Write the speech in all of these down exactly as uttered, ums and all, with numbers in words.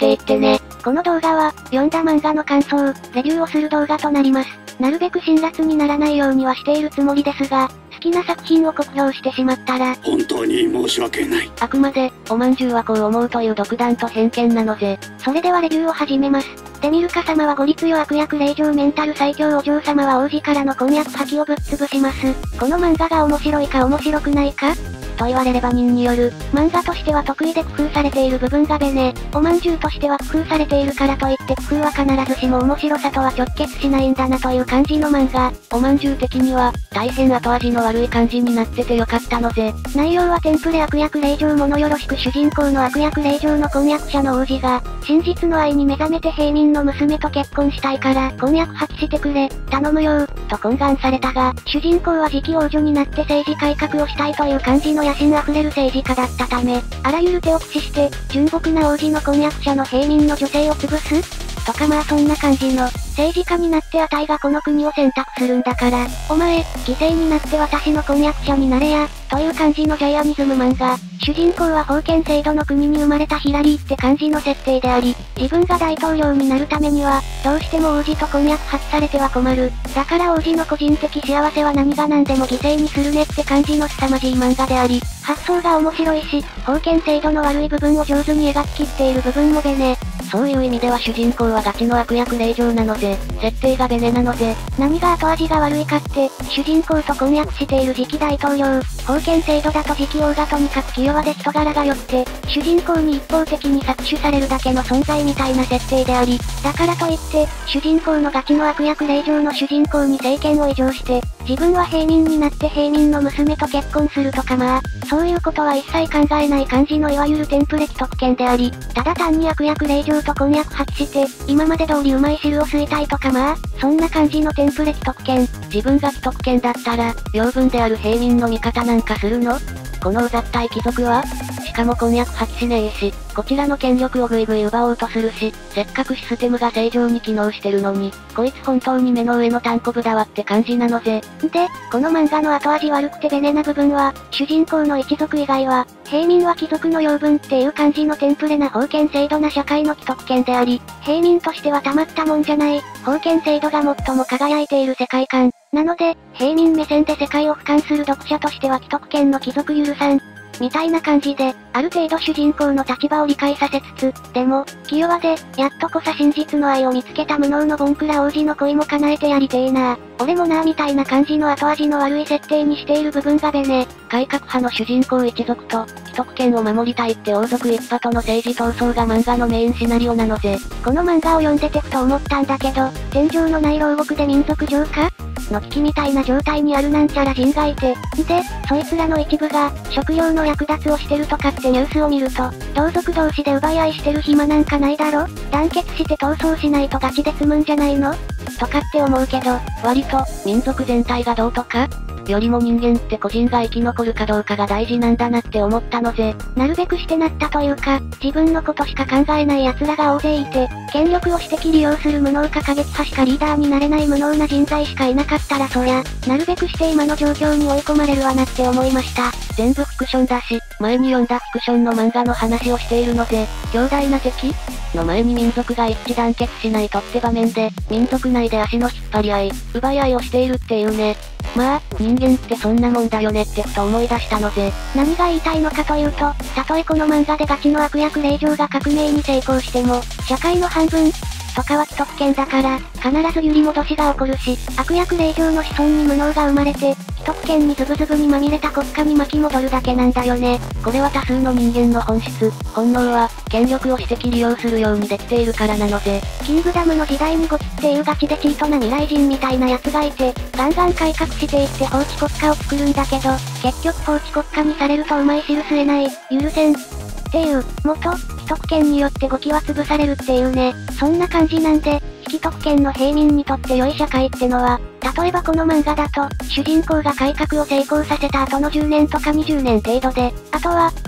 していってね。この動画は、読んだ漫画の感想、レビューをする動画となります。なるべく辛辣にならないようにはしているつもりですが、好きな作品を酷評してしまったら、 本当に申し訳ない。 あくまで、おまんじゅうはこう思うという独断と偏見なのぜ。それではレビューを始めます。デミルカ様はゴリ強悪役令嬢メンタル最強お嬢様は王子からの婚約破棄をぶっ潰します。この漫画が面白いか面白くないかと言われれば任による。漫画としては得意で工夫されている部分がベネ。おまんじゅうとしては工夫されているからといって工夫は必ずしも面白さとは直結しないんだなという感じの漫画。おまんじゅう的には、大変後味の悪い感じになっててよかったのぜ。内容はテンプレ悪役令嬢物よろしく主人公の悪役令嬢の婚約者の王子が、真実の愛に目覚めて平民の娘と結婚したいから、婚約破棄してくれ、頼むよと懇願されたが、主人公は次期王女になって政治改革をしたいという感じの野心あふれる政治家だったため、あらゆる手を駆使して、純朴な王子の婚約者の平民の女性を潰すとかまあそんな感じの、政治家になってあたいがこの国を選択するんだから、お前、犠牲になって私の婚約者になれや、という感じのジャイアニズム漫画。主人公は封建制度の国に生まれたヒラリーって感じの設定であり、自分が大統領になるためには、どうしても王子と婚約破棄されては困る。だから王子の個人的幸せは何が何でも犠牲にするねって感じの凄まじい漫画であり、発想が面白いし、封建制度の悪い部分を上手に描ききっている部分もベネ。そういう意味では主人公はガチの悪役令嬢なのぜ。設定がベネなのぜ。何が後味が悪いかって、主人公と婚約している次期大統領、封建制度だと次期王がとにかく気弱で人柄が良くて、主人公に一方的に搾取されるだけの存在みたいな設定であり、だからといって、主人公のガチの悪役令嬢の主人公に政権を移譲して、自分は平民になって平民の娘と結婚するとかまあ、そういうことは一切考えない感じのいわゆるテンプレ既得権であり、ただ単に悪役令嬢と婚約破棄して、今まで通りうまい汁を吸いたいとかまあ、そんな感じのテンプレ既得権。自分が既得権だったら、領分である平民の味方なんかするの？このうざったい貴族は？しかも婚約破棄しねえし、こちらの権力をぐいぐい奪おうとするし、せっかくシステムが正常に機能してるのに、こいつ本当に目の上の単行部だわって感じなのぜ。で、この漫画の後味悪くてベネな部分は、主人公の一族以外は、平民は貴族の養分っていう感じのテンプレな封建制度な社会の既得権であり、平民としてはたまったもんじゃない、封建制度が最も輝いている世界観。なので、平民目線で世界を俯瞰する読者としては既得権の貴族許さん。みたいな感じで、ある程度主人公の立場を理解させつつ、でも、気弱で、やっとこさ真実の愛を見つけた無能のボンクラ王子の恋も叶えてやりてえな。俺もなーみたいな感じの後味の悪い設定にしている部分がベネ。改革派の主人公一族と、既得権を守りたいって王族一派との政治闘争が漫画のメインシナリオなのぜ。この漫画を読んでてふと思ったんだけど、天井のない牢獄で民族浄化の危機みたいな状態にあるなんちゃら人がいて、で、そいつらの一部が、食料の略奪をしてるとかってニュースを見ると、同族同士で奪い合いしてる暇なんかないだろ？団結して闘争しないとガチで積むんじゃないの？とかって思うけど、割と、民族全体がどうとかよりも人間って個人が生き残るかどうかが大事なんだなって思ったのぜ。なるべくしてなったというか、自分のことしか考えない奴らが大勢いて、権力を私的利用する無能か過激派しかリーダーになれない無能な人材しかいなかったらそりゃ、なるべくして今の状況に追い込まれるわなって思いました。全部フィクションだし、前に読んだフィクションの漫画の話をしているので、強大な敵の前に民族が一致団結しないとって場面で、民族内で足の引っ張り合い、奪い合いをしているっていうね。まあ、人間ってそんなもんだよねってふと思い出したのぜ。何が言いたいのかというと、たとえこの漫画でガチの悪役令嬢が革命に成功しても、社会の半分とかは既得権だから、必ず揺り戻しが起こるし、悪役令嬢の子孫に無能が生まれて、既得権にズブズブにまみれた国家に巻き戻るだけなんだよね。これは多数の人間の本質、本能は、権力を私的利用するようにできているからなので、キングダムの時代にゴキっていうガチでチートな未来人みたいな奴がいて、ガンガン改革していって法治国家を作るんだけど、結局法治国家にされるとうまい汁吸えない、許せん。っていう、元、既得権によってゴキは潰されるっていうね。そんな感じなんで、既得権の平民にとって良い社会ってのは、例えばこの漫画だと、主人公が改革を成功させた後のじゅうねんとかにじゅうねん程度で、あとは、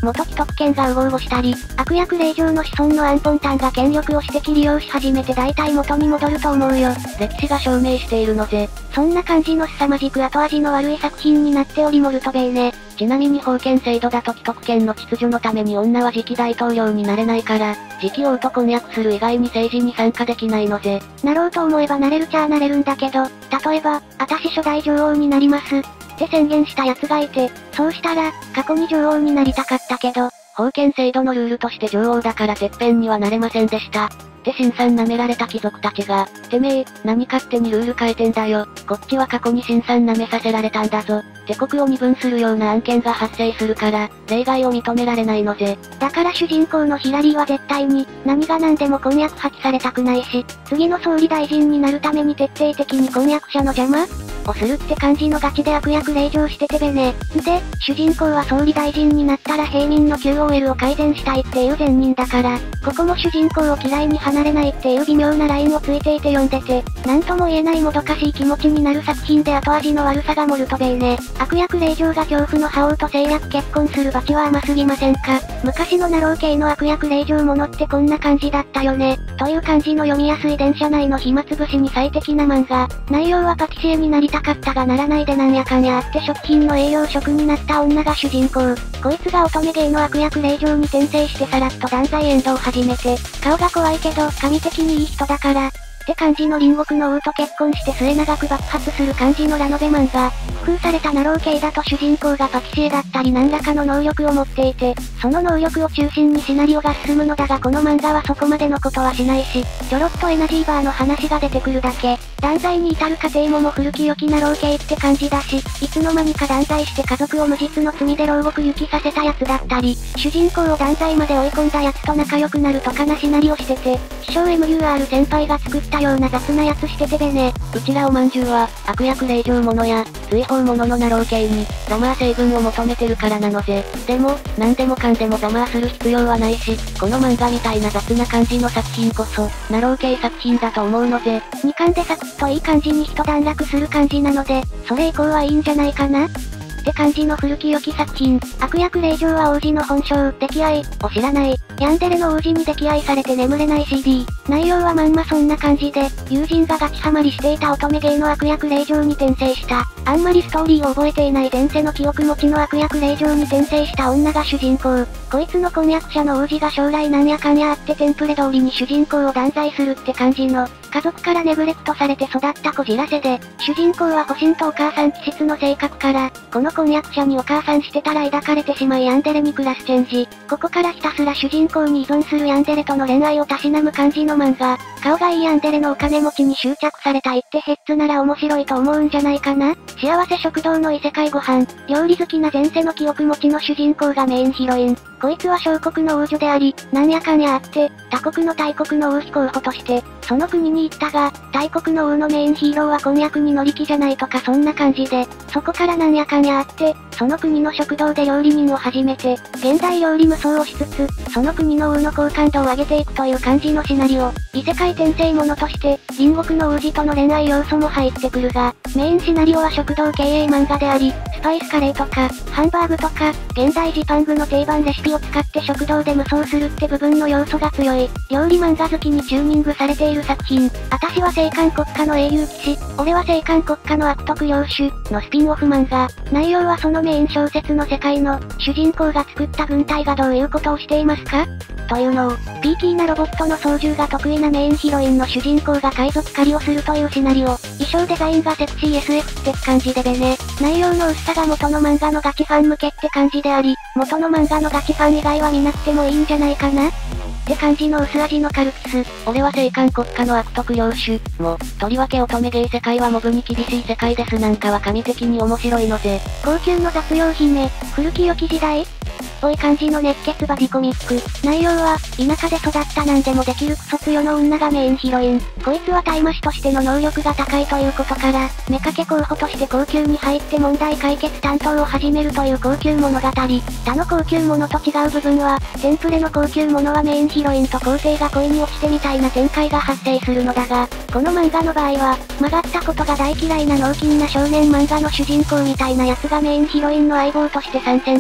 元既得権が右往をしたり、悪役令嬢の子孫のアンポンタンが権力を私的利用し始めて大体元に戻ると思うよ。 歴史が証明しているのぜ。 そんな感じの凄まじく後味の悪い作品になっておりモルトベイね。 ちなみに封建制度だと既得権の秩序のために女は次期大統領になれないから、次期王と婚約する以外に政治に参加できないのぜ。 なろうと思えばなれるちゃあなれるんだけど、例えば、あたし初代女王になります。って宣言した奴がいて、そうしたら、過去に女王になりたかったけど、 封建制度のルールとして女王だからてっぺんにはなれませんでした。って辛酸舐められた貴族たちが、てめえ、何勝手にルール変えてんだよ。こっちは過去に辛酸舐めさせられたんだぞ。帝国を二分するような案件が発生するから、例外を認められないのぜ。 だから主人公のヒラリーは絶対に、何が何でも婚約破棄されたくないし、次の総理大臣になるために徹底的に婚約者の邪魔をするって感じのガチで悪役令嬢しててべね。で、主人公は総理大臣になったら平民の キューオーエル を改善したいっていう善人だから、ここも主人公を嫌いに離れないっていう微妙なラインをついていて読んでて、なんとも言えないもどかしい気持ちになる作品で後味の悪さがモルトベイね。悪役令嬢が恐怖の覇王と政略結婚するバチは甘すぎませんか？昔のナロー系の悪役令嬢ものってこんな感じだったよね。という感じの読みやすい電車内の暇つぶしに最適な漫画。内容はパティシエになりたかったがならないでなんやかんやあって食品の営業職になった女が主人公。こいつが乙女芸の悪役令嬢に転生してさらっと断罪エンドを始めて、顔が怖いけど神的にいい人だから、って感じの隣国の王と結婚して末永く爆発する感じのラノベ漫画。工夫されたナロー系だと主人公がパティシエだったり何らかの能力を持っていて、その能力を中心にシナリオが進むのだがこの漫画はそこまでのことはしないし、ちょろっとエナジーバーの話が出てくるだけ。断罪に至る過程もも古き良きナロー系って感じだし、いつの間にか断罪して家族を無実の罪で牢獄行きさせたやつだったり、主人公を断罪まで追い込んだやつと仲良くなるとかなシナリオしてて、自称 エムユーアール 先輩が作ったような雑なやつしててべね。 うちらおまんじゅうは、悪役令嬢者や、追放者のナロー系に、ザマー成分を求めてるからなのぜ。でも、なんでもかんでもザマーする必要はないし、この漫画みたいな雑な感じの作品こそ、ナロー系作品だと思うのぜ。 にかんでサクッといい感じに一段落する感じなので、それ以降はいいんじゃないかなって感じの古き良き作品。悪役令嬢は王子の本性、溺愛を知らない。ヤンデレの王子に溺愛されて眠れない シーディー。内容はまんまそんな感じで、友人がガチハマりしていた乙女芸の悪役令嬢に転生した。あんまりストーリーを覚えていない前世の記憶持ちの悪役令嬢に転生した女が主人公。こいつの婚約者の王子が将来なんやかんやあってテンプレ通りに主人公を断罪するって感じの、家族からネグレクトされて育ったこじらせで、主人公は保身とお母さん気質の性格から、この婚約者にお母さんしてたら抱かれてしまいヤンデレにクラスチェンジ。ここからひたすら主人公に依存するヤンデレとの恋愛をたしなむ感じの漫画。顔がいいヤンデレのお金持ちに執着された一手ヘッズなら面白いと思うんじゃないかな。幸せ食堂の異世界ご飯。料理好きな前世の記憶持ちの主人公がメインヒロイン。こいつは小国の王女であり、なんやかんやあって、他国の大国の王妃候補として、その国に行ったが、大国の王のメインヒーローは婚約に乗り気じゃないとかそんな感じで、そこからなんやかんやあって、その国の食堂で料理人を始めて、現代料理無双をしつつ、その国の王の好感度を上げていくという感じのシナリオ。異世界転生ものとして、隣国の王子との恋愛要素も入ってくるが、メインシナリオは食堂経営漫画であり、スパイスカレーとか、ハンバーグとか、現代ジパングの定番レシピを使って食堂で無双するって部分の要素が強い、料理漫画好きにチューニングされている作品。私は聖艦国家の英雄騎士、俺は聖艦国家の悪徳領主、のスピンオフ漫画。内容はそのメイン小説の世界の、主人公が作った軍隊がどういうことをしていますかというのを、ピーキーなロボットの操縦が得意なメインヒロインの主人公が海賊狩りをするというシナリオ。衣装デザインがセクシー エスエフ って感じでべね。内容の薄さが元の漫画のガチファン向けって感じであり、元の漫画のガチファン以外は見なくてもいいんじゃないかなって感じの薄味のカルピス。 俺は聖艦国家の悪徳領主。も、とりわけ乙女芸世界はモブに厳しい世界ですなんかは神的に面白いのぜ。 高級の雑用姫、古き良き時代ぽい感じの熱血バディコミック。内容は、田舎で育った何でもできるクソ強の女がメインヒロイン。こいつは大麻師としての能力が高いということから、目かけ候補として高級に入って問題解決担当を始めるという高級物語。他の高級物と違う部分は、テンプレの高級物はメインヒロインと皇帝が恋に落ちてみたいな展開が発生するのだが、この漫画の場合は、曲がったことが大嫌いな脳筋な少年漫画の主人公みたいなやつがメインヒロインの相棒として参戦し、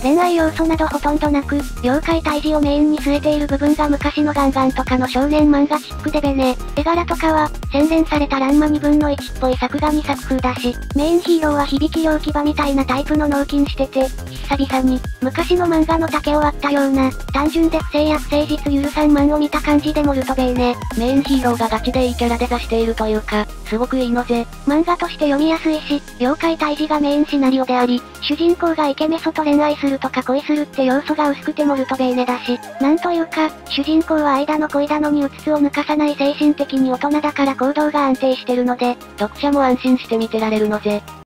恋愛要素などほとんどなく、妖怪退治をメインに据えている部分が昔のガンガンとかの少年漫画チックでべね。絵柄とかは、洗練されたランマにぶんのいちっぽい作画に作風だし、メインヒーローは響き両牙みたいなタイプの脳筋してて、久々に、昔の漫画の竹を割ったような、単純で不正や不誠実許さんマンを見た感じでモルトベーね。 メインヒーローがガチでいいキャラで座しているというか、すごくいいのぜ。 漫画として読みやすいし、妖怪退治がメインシナリオであり、主人公がイケメソと恋愛するとか恋するって要素が薄くてモルトベーネだし、なんというか、主人公は間の恋だのにうつつを抜かさない精神的に大人だから行動が安定してるので、 読者も安心して見てられるのぜ。